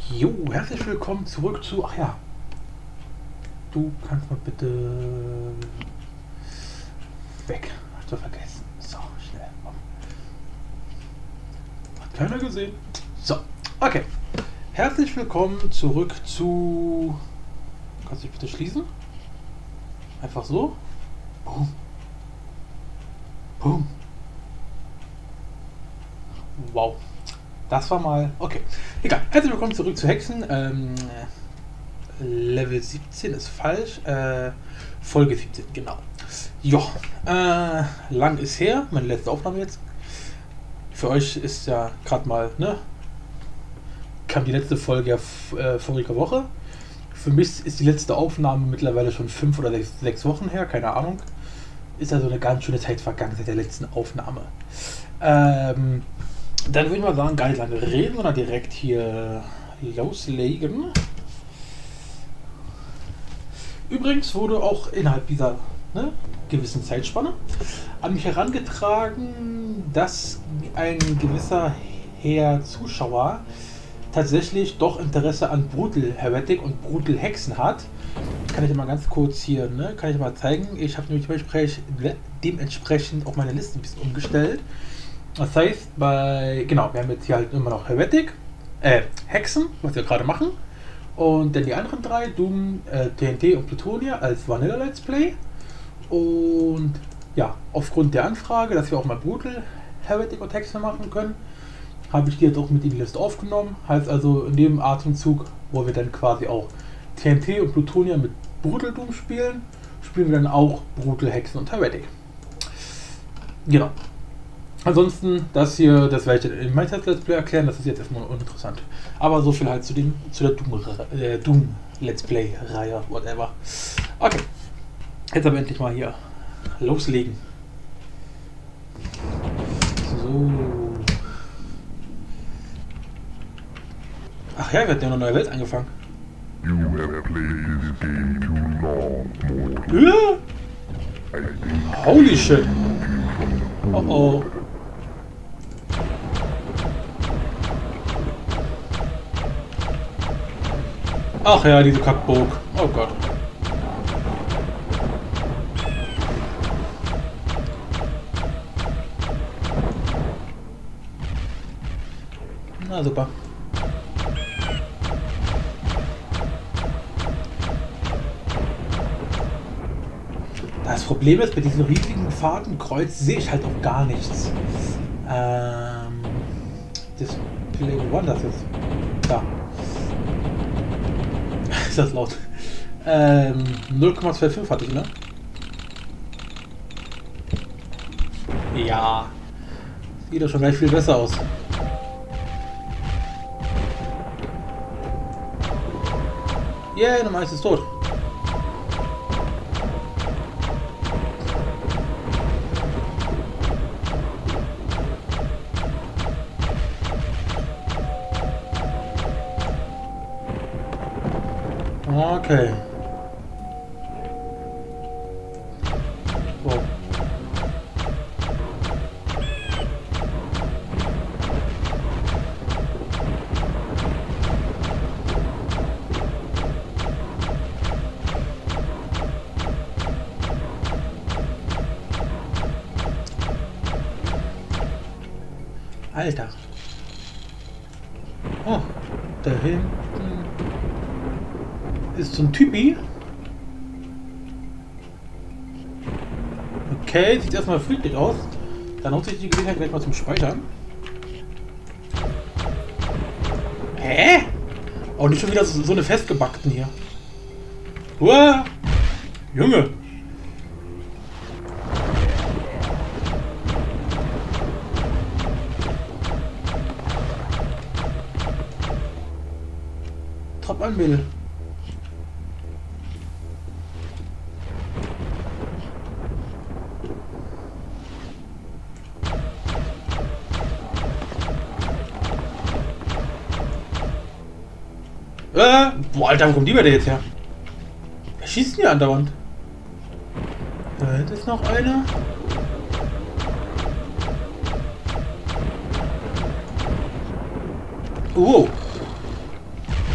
Jo, herzlich willkommen zurück zu... Ach ja. Du kannst mal bitte... weg. Hast du vergessen. So, schnell. Hat keiner gesehen. So, okay. Herzlich willkommen zurück zu... Kannst du dich bitte schließen? Einfach so. Boom. Boom. Wow. Das war mal... Okay. Egal. Herzlich willkommen zurück zu Hexen. Level 17 ist falsch. Folge 17, genau. Jo. Lang ist her. Meine letzte Aufnahme jetzt. Für euch ist ja gerade mal, ne? Kam die letzte Folge ja vorige Woche. Für mich ist die letzte Aufnahme mittlerweile schon 5 oder 6 Wochen her. Keine Ahnung. Ist also eine ganz schöne Zeit vergangen seit der letzten Aufnahme. Dann würde ich mal sagen, gar nicht lange reden, sondern direkt hier loslegen. Übrigens wurde auch innerhalb dieser gewissen Zeitspanne an mich herangetragen, dass ein gewisser Herr Zuschauer tatsächlich doch Interesse an Brutal Heretic und Brutal Hexen hat. Kann ich mal ganz kurz hier, kann ich mal zeigen. Ich habe nämlich dementsprechend auch meine Liste ein bisschen umgestellt. Das heißt, wir haben jetzt hier halt immer noch Heretic, Hexen, was wir gerade machen. Und dann die anderen drei, Doom, TNT und Plutonia als Vanilla Let's Play. Und ja, aufgrund der Anfrage, dass wir auch mal Brutal Heretic und Hexen machen können, habe ich die jetzt auch mit in die Liste aufgenommen. Heißt also, in dem Atemzug, wo wir dann quasi auch TNT und Plutonia mit Brutal Doom spielen, spielen wir dann auch Brutal Hexen und Heretic. Genau. Ansonsten, das hier, das werde ich in meinem Let's Play erklären, das ist jetzt erstmal uninteressant. Aber so viel halt zu der Doom Let's Play Reihe, whatever. Okay, jetzt aber endlich mal hier loslegen. So. Ach ja, wir hatten ja eine neue Welt angefangen. You have played this game too long, mortal. Ja? I think Holy shit. Oh oh. Ach ja, diese Kackburg. Oh Gott. Na super. Das Problem ist, bei diesem riesigen Fadenkreuz sehe ich halt auch gar nichts. Display One, das ist da. Ist das laut? 0,25 hatte ich, ne? Ja. Sieht doch schon gleich viel besser aus. Yeah, Nummer 1 ist tot. Okay. Wow. Alter. Oh, da hinten ist so ein Typi. Okay, sieht erstmal friedlich aus. Dann nutze ich die Gelegenheit gleich mal zum Speichern. Hä? Oh, nicht schon wieder so eine festgebackten hier. Uah! Junge! Trapp an, Mädel. Boah, Alter, wo kommt die bei dir jetzt her? Wer schießt denn hier andauernd? Da hinten ist noch einer. Wow.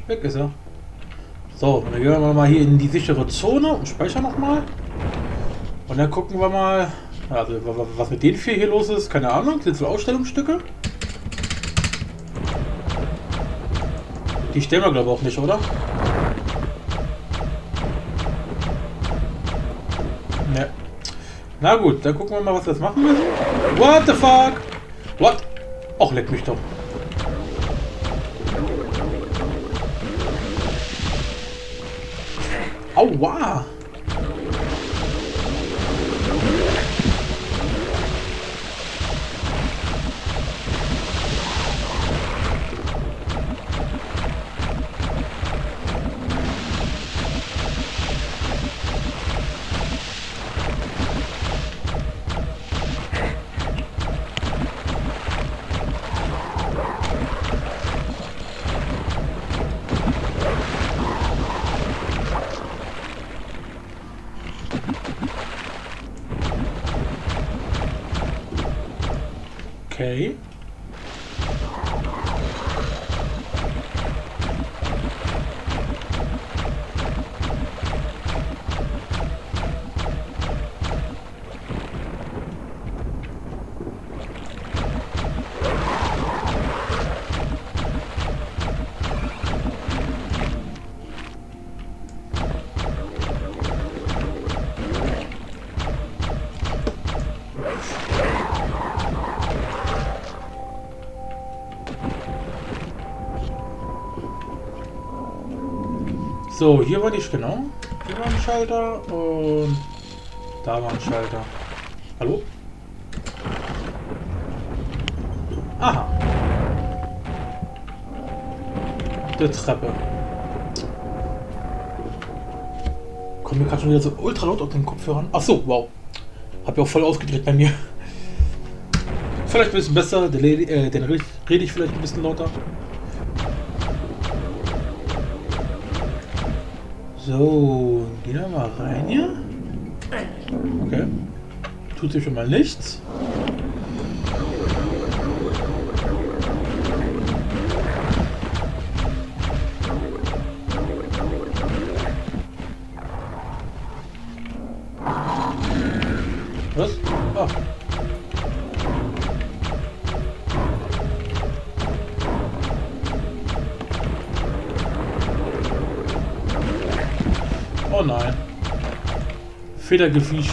Weg ist er. So, dann gehen wir mal hier in die sichere Zone und speichern nochmal. Und dann gucken wir mal, also was mit den 4 hier los ist. Keine Ahnung, sind so Ausstellungsstücke. Die stellen wir glaube ich auch nicht, oder? Ne. Na gut, dann gucken wir mal, was wir jetzt machen müssen. What the fuck? What? Och, leck mich doch. Aua! Okay. So, hier war nicht genau. Hier war ein Schalter und da war ein Schalter. Hallo? Aha. Die Treppe. Kommt mir gerade schon wieder so ultra laut auf den Kopfhörern. Ach so, wow. Hab ja auch voll ausgedreht bei mir. Vielleicht ein bisschen besser, dann rede ich vielleicht ein bisschen lauter. So, gehen wir mal rein hier. Okay. Tut sich schon mal nichts. Was? Ah. Oh nein. Federgefisch.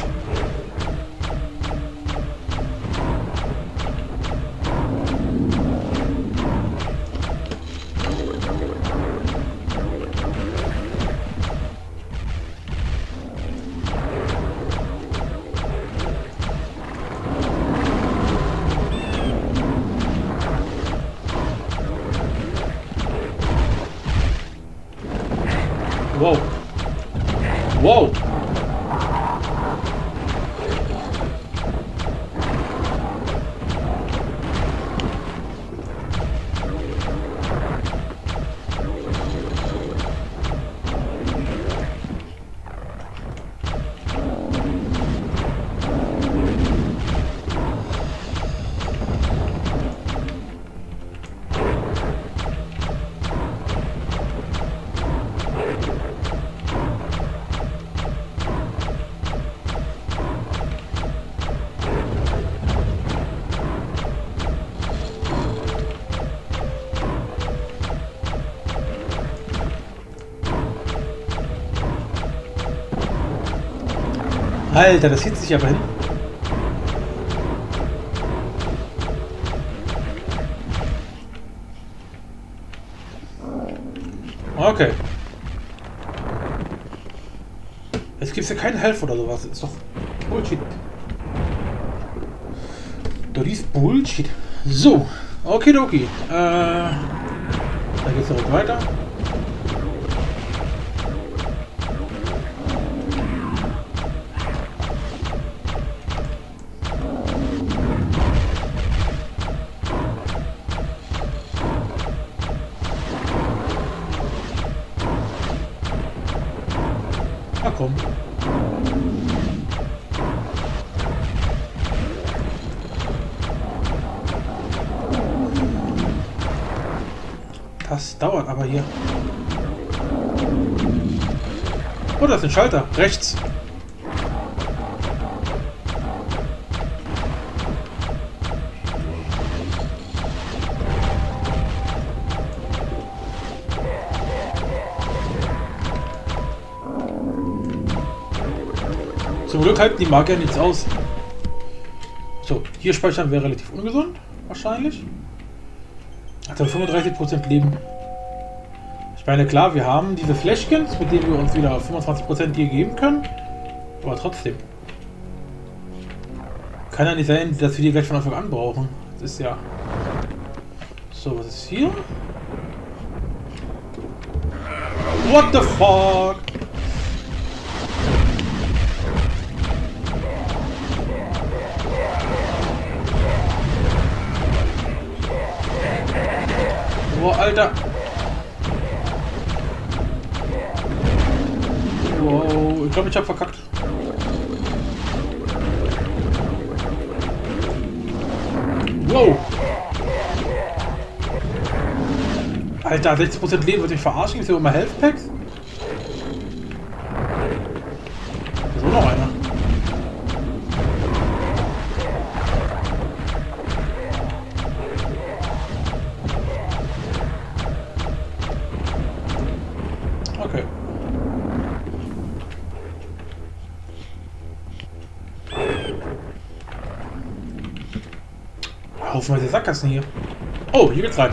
Wow. Wow. Alter, das zieht sich aber hin. Okay. Jetzt gibt es ja keinen Helfer oder sowas. Das ist doch Bullshit. Das ist Bullshit. So. Okidoki. Da geht's direkt weiter. Na komm. Das dauert aber hier. Oh, da ist ein Schalter. Rechts. Zum Glück halten die Magier nichts aus. So, hier speichern wäre relativ ungesund, wahrscheinlich. Hat er 35% Leben. Ich meine, klar, wir haben diese Fläschchens, mit denen wir uns wieder 25% hier geben können. Aber trotzdem. Kann ja nicht sein, dass wir die gleich von Anfang an brauchen. Das ist ja... So, was ist hier? What the fuck? Boah, Alter. Wow, ich glaube, ich habe verkackt. Wow. Alter, 60% Leben, wird mich verarschen? Ist hier immer Health Packs? Da ist auch noch einer. Okay. Haufenweise Sackgassen hier. Oh, hier geht's rein.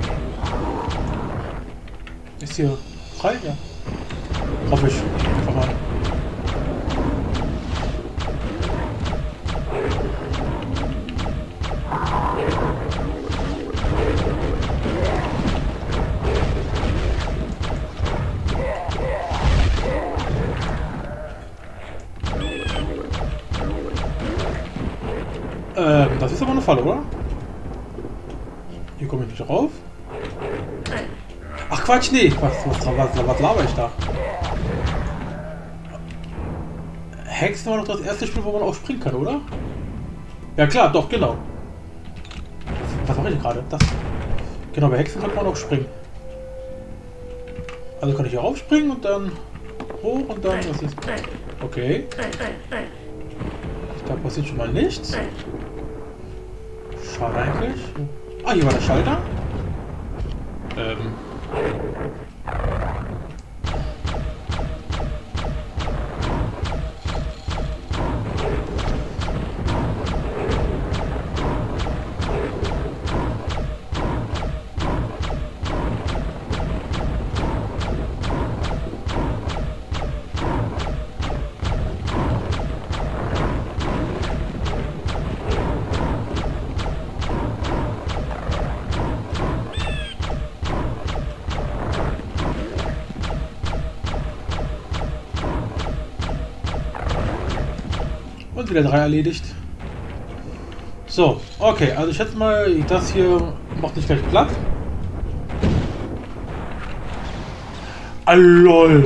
Ist hier frei? Ja. Hoffe ich. Einfach mal. Das ist aber eine Falle, oder? Hier komme ich nicht rauf. Ach Quatsch, nee. Was laber ich da? Hexen war doch das erste Spiel, wo man auch springen kann, oder? Ja klar, doch, genau. Was mache ich gerade? Das. Genau, bei Hexen kann man auch springen. Also kann ich hier raufspringen und dann hoch und dann... Was ist... Okay. Da passiert schon mal nichts. Schade eigentlich. Ah, hier war der Schalter. Und wieder 3 erledigt. So, okay, also ich schätze mal, das hier macht nicht gleich platt. Ah, lol.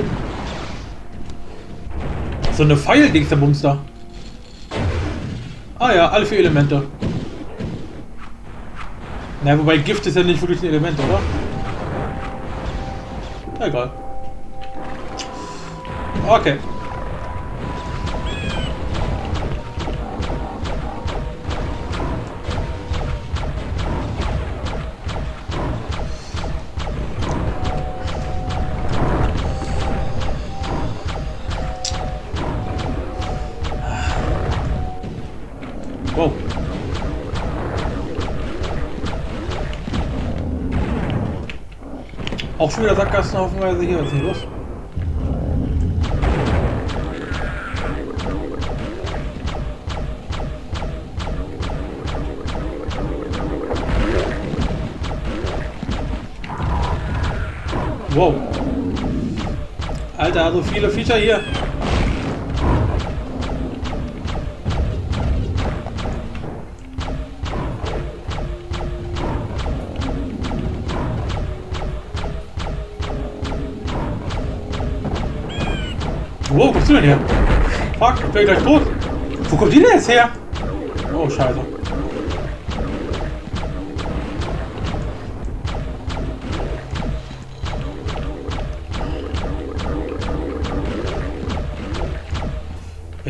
So eine Pfeil-Dings der Bumster. Ah ja, alle 4 Elemente. Na, wobei Gift ist ja nicht wirklich ein Element, oder? Egal. Okay. Wow. Auch schon wieder Sackgassen haufenweise hier. Was ist denn los? Wow. Alter, so viele Viecher hier. Wo kommst du denn her? Fuck, ich bin gleich tot. Wo kommt die denn jetzt her? Oh, scheiße.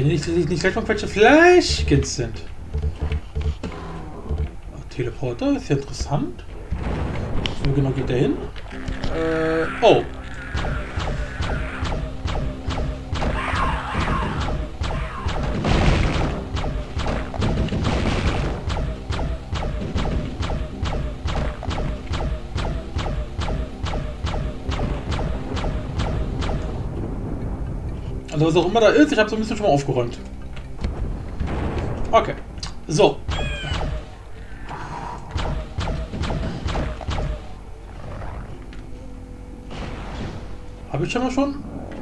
Wenn nicht gleich noch welche Fleischkids sind. Teleporter ist ja interessant. Wo genau geht der hin? Oh. Also was auch immer da ist, ich habe so ein bisschen schon mal aufgeräumt. Okay. So. Habe ich schon mal schon?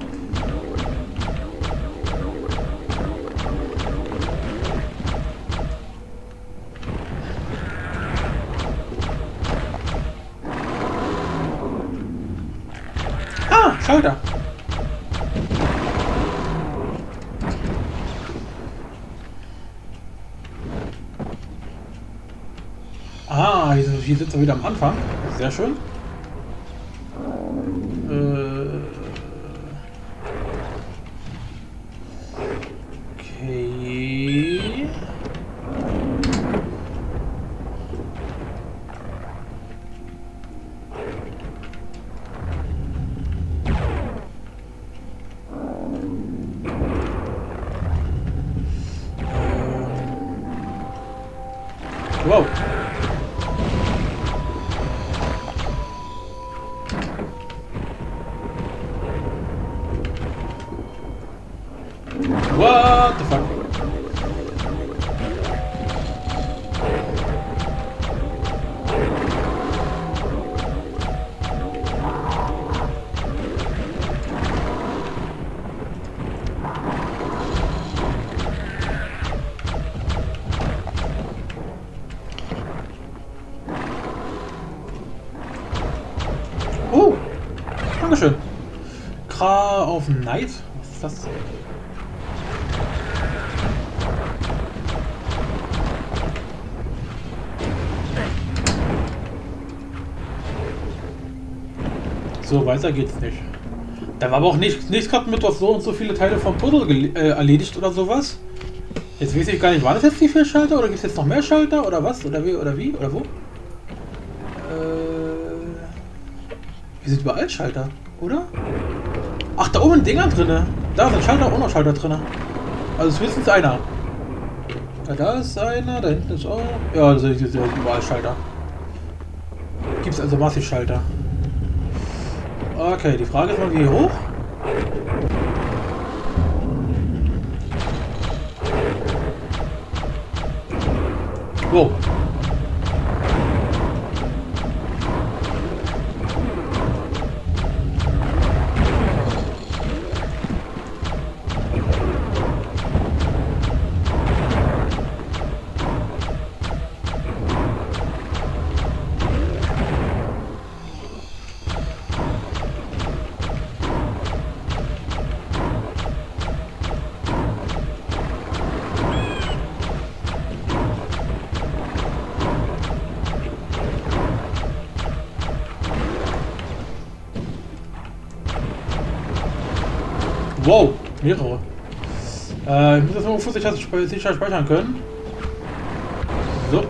Ah, Schalter. Ah, hier sind wir wieder am Anfang. Sehr schön. Okay. Wow. What the fuck? Oh, Dankeschön. Kra auf Night? Was ist das? So, weiter geht's nicht. Da war aber auch nicht gerade mit auf so und so viele Teile vom Puzzle erledigt oder sowas. Jetzt weiß ich gar nicht, war das jetzt die 4 Schalter oder gibt es jetzt noch mehr Schalter oder was? Oder wie? Oder wo? Hier sind überall Schalter, oder? Ach, da oben ein Dinger drinne. Da sind Schalter, auch noch Schalter drinne. Also es ist höchstens einer. Ja, da ist einer, da hinten ist auch. Ja, da sind überall Schalter. Gibt es also massig Schalter. Okay, die Frage ist mal, wie hier hoch? Wow. Wow, mehrere. Ich muss das nur sicher speichern können. So.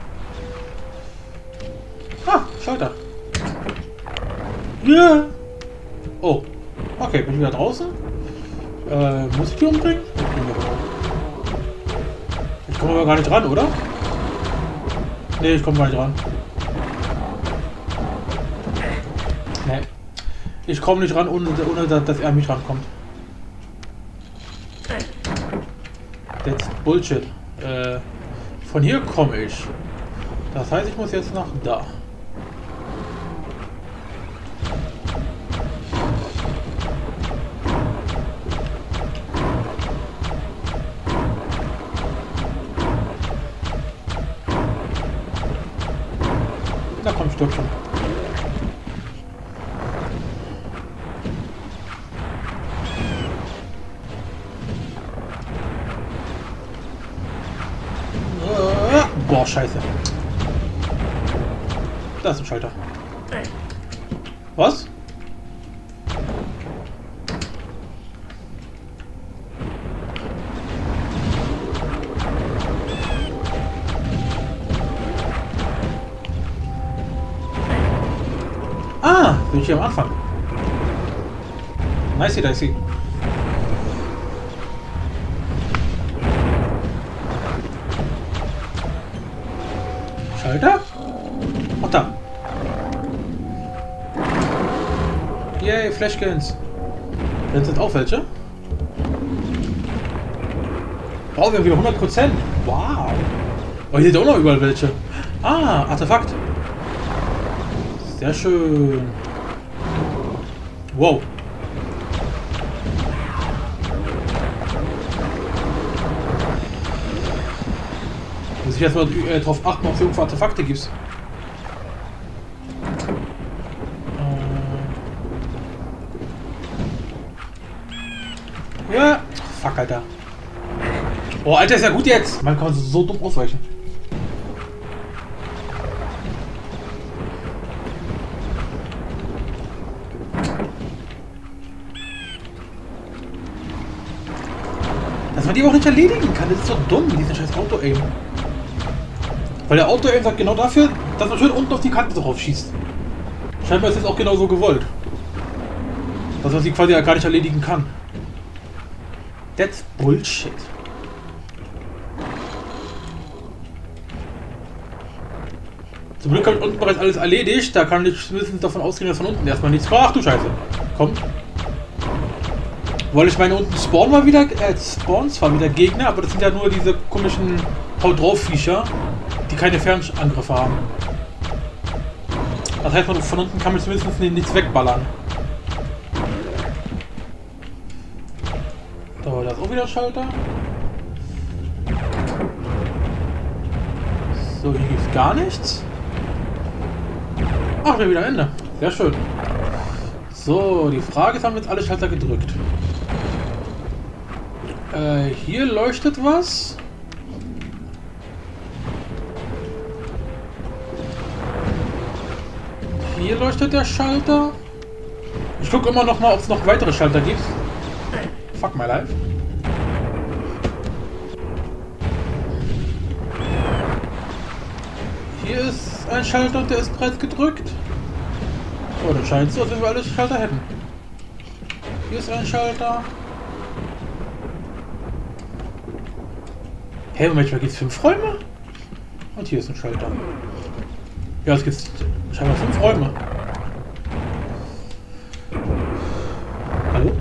Ah, Schalter. Ja. Yeah. Oh. Okay, bin ich wieder draußen. Muss ich die umbringen? Ich komme aber gar nicht ran, oder? Nee, ich komme gar nicht ran. Nee. Ich komme nicht ran, ohne dass er mich rankommt. That's Bullshit. Von hier komme ich. Das heißt, ich muss jetzt nach da. Da komm, stirb schon. Boah, scheiße. Da ist ein Schalter. Was? Bin ich hier am Anfang. Nicey dicey. Schalter? Ach da. Yay, Flashkins. Jetzt sind auch welche. Oh, wir haben wieder 100%. Wow. Oh, hier sind auch noch überall welche. Ah, Artefakt. Sehr schön. Wow. Muss ich jetzt mal drauf achten, ob es irgendwo Artefakte gibt. Ja. Fuck, Alter. Oh, Alter, ist ja gut jetzt. Man kann so dumm ausweichen. Dass man die auch nicht erledigen kann, das ist so dumm, diesen scheiß Auto-Aim. Weil der Auto-Aim sagt genau dafür, dass man schön unten auf die Kante drauf schießt. Scheinbar ist es auch genau so gewollt. Dass man sie quasi gar nicht erledigen kann. That's Bullshit. Zum Glück habe ich unten bereits alles erledigt. Da kann ich mindestens davon ausgehen, dass von unten erstmal nichts kommt. Ach du Scheiße. Kommt. Weil ich meine, unten spawnen mal wieder, spawnen zwar wieder Gegner, aber das sind ja nur diese komischen Haut drauf Viecher, die keine Fernangriffe haben. Das heißt, von unten kann man zumindest nichts wegballern. So, da ist auch wieder ein Schalter. So, hier gibt es gar nichts. Ach, wir wieder Ende. Sehr schön. So, die Frage ist, haben wir jetzt alle Schalter gedrückt? Hier leuchtet was. Hier leuchtet der Schalter. Ich gucke immer noch mal, ob es noch weitere Schalter gibt. Fuck my life. Hier ist ein Schalter und der ist bereits gedrückt. Oh, dann scheint es so, als wenn wir alle Schalter hätten. Hier ist ein Schalter. Hey, Moment, gibt es 5 Räume? Und hier ist ein Schalter. Ja, es gibt scheinbar 5 Räume. Hallo?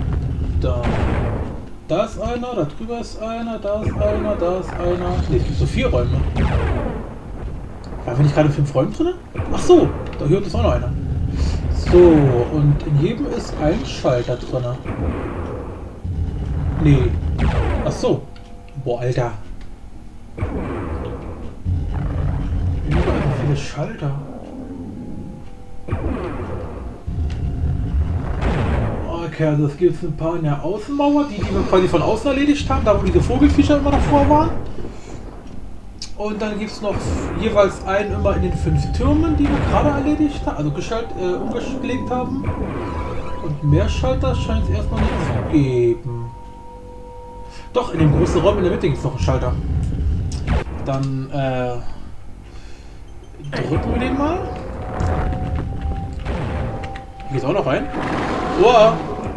Da ist einer, da drüber ist einer, da ist einer, da ist einer. Ne, es gibt so 4 Räume. Waren wir nicht gerade in 5 Räumen drin? Ach so, da hier ist auch noch einer. So, und in jedem ist ein Schalter drin. Nee. Ach so. Boah, Alter. Überall viele Schalter. Okay, also es gibt ein paar in der Außenmauer, die wir quasi von außen erledigt haben, da wo diese Vogelfischer immer davor waren. Und dann gibt es noch jeweils einen immer in den 5 Türmen, die wir gerade erledigt haben, also umgelegt haben. Und mehr Schalter scheint es erstmal nicht zu geben. Doch, in dem großen Raum in der Mitte gibt es noch einen Schalter. Dann drücken wir den mal. Hier geht's auch noch rein. Uah.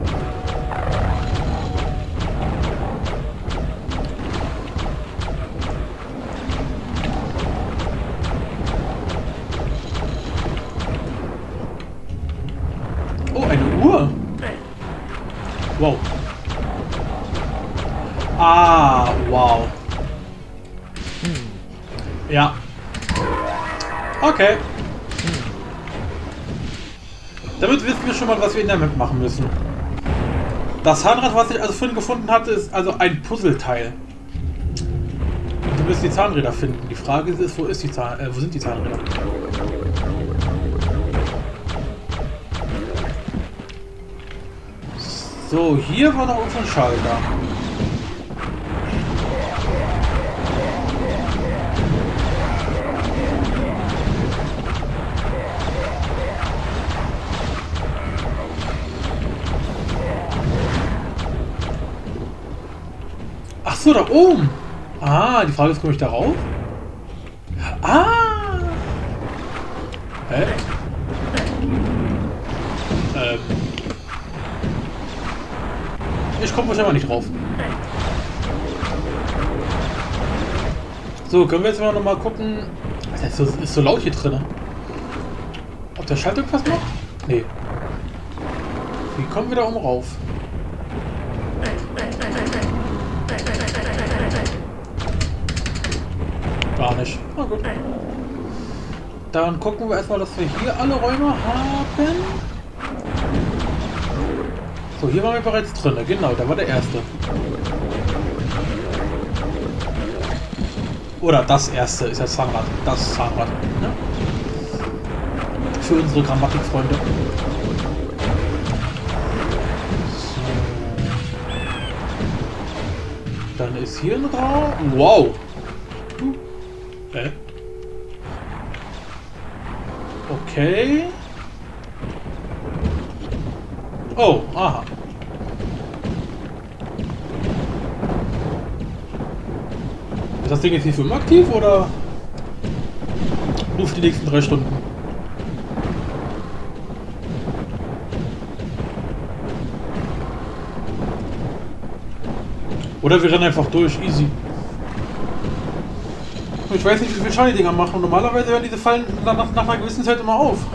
Oh, eine Uhr. Wow. Ah, wow. Ja. Okay. Damit wissen wir schon mal, was wir in der Map machen müssen. Das Zahnrad, was ich also vorhin gefunden hatte, ist also ein Puzzleteil. Und wir müssen die Zahnräder finden. Die Frage ist, wo sind die Zahnräder? So, hier war noch unser Schalter. Ach so, da oben. Ah, die Frage ist, komme ich da rauf? Ah! Hä? ich komme wahrscheinlich nicht drauf. So, können wir jetzt mal noch mal gucken. Das ist so laut hier drin. Ob der Schalter was macht? Nee. Wie kommen wir da oben rauf? Gar nicht. Na gut. Dann gucken wir erstmal, dass wir hier alle Räume haben. So, hier waren wir bereits drin. Genau, da war der erste. Oder das erste ist das Zahnrad. Das Zahnrad. Ne? Für unsere Grammatikfreunde. So. Dann ist hier ein Raum. Wow. Okay. Oh, aha. Ist das Ding jetzt hier für immer aktiv oder nur für die nächsten 3 Stunden? Oder wir rennen einfach durch, easy. Ich weiß nicht, wie viel Schaden die Dinger machen. Normalerweise hören diese Fallen nach einer gewissen Zeit immer auf.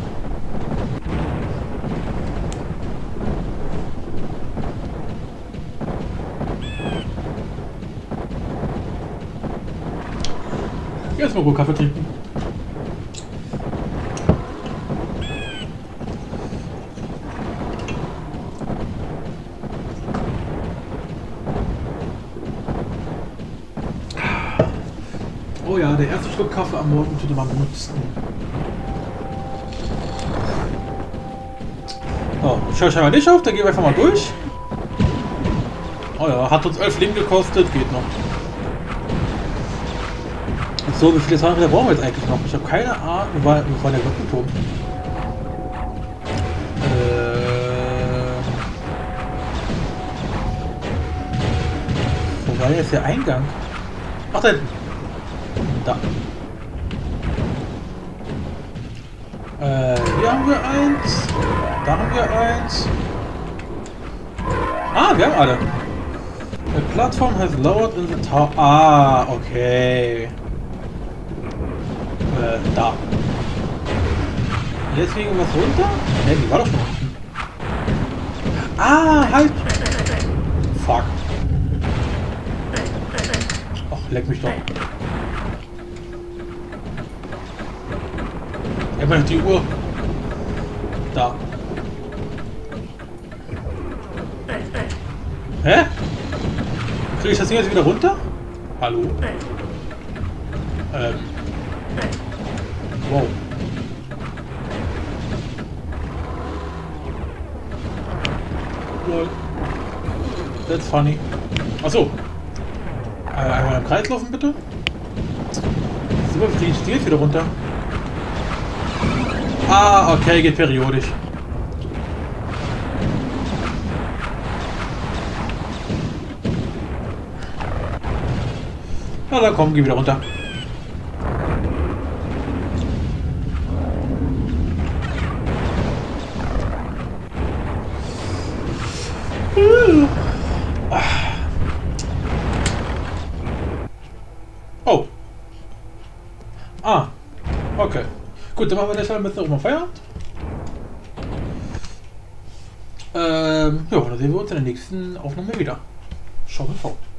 Jetzt mal gut Kaffee trinken. Oh ja, der erste Schluck Kaffee am Morgen tut immer am benutzten. So, ich höre scheinbar nicht auf, dann gehen wir einfach mal durch. Oh ja, hat uns 11 Leben gekostet, geht noch. So, wie viele Zahnräder brauchen wir jetzt eigentlich noch? Ich habe keine Ahnung, wo war der Glockenturm? Wo war jetzt der Eingang? Ach, da hinten. Da. Hier haben wir eins. Da haben wir eins. Ah, wir haben alle. The platform has lowered in the tower. Ah, okay. Da. Jetzt fliegen wir was runter? Ne, die war doch schon unten. Ah, halt! Fuck. Ach, leck mich doch. Immer noch die Uhr. Da. Hä? Kriege ich das Ding jetzt wieder runter? Hallo? Wow. Lol. That's funny. Achso. Einmal im Kreis laufen, bitte. Super, kriege ich die wieder runter. Ah, okay, geht periodisch. Na, dann komm, geh wieder runter. Oh. Ah. Okay. Gut, dann machen wir das mit nochmal Feierabend. Ja, dann sehen wir uns in der nächsten Aufnahme wieder. Schau mal vor.